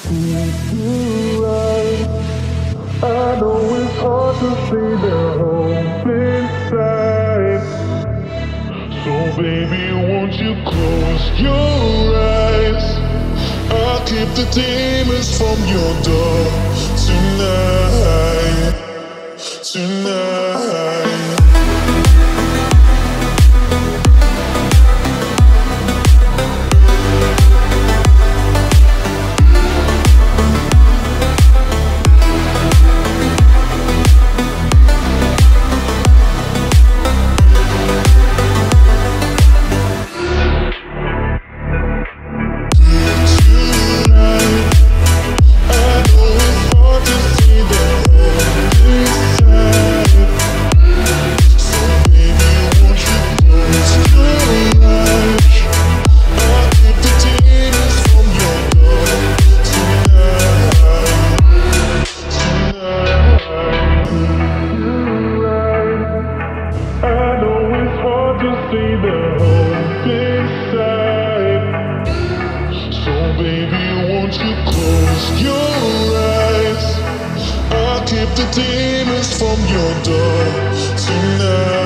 right. I know it's hard to see the hope inside. So baby, won't you close your eyes? I'll keep the demons from your door tonight, tonight. See the hope inside. So baby, won't you close your eyes? I'll keep the demons from your door tonight.